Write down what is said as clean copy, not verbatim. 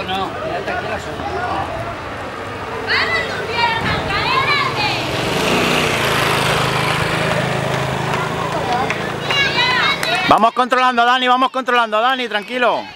no, quédate aquí a la sombra. Vamos controlando, Dani, tranquilo.